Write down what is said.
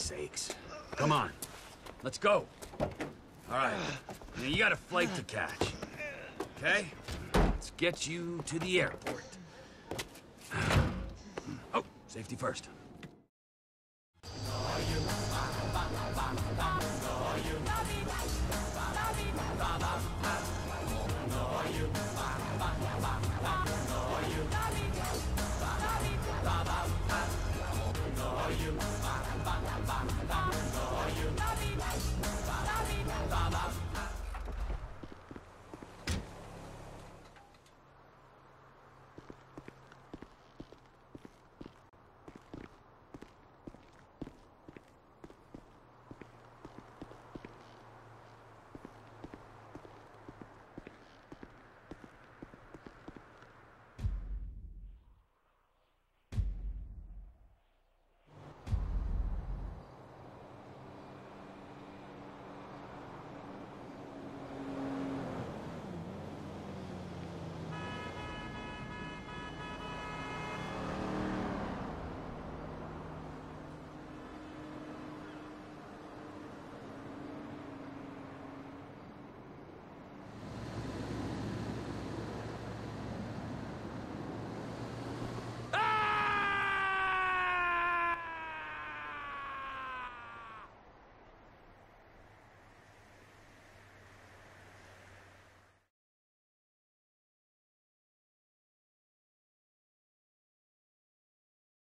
sakes. Come on. Let's go. All right. Now, you got a flight to catch. Okay? Let's get you to the airport. Oh, safety first.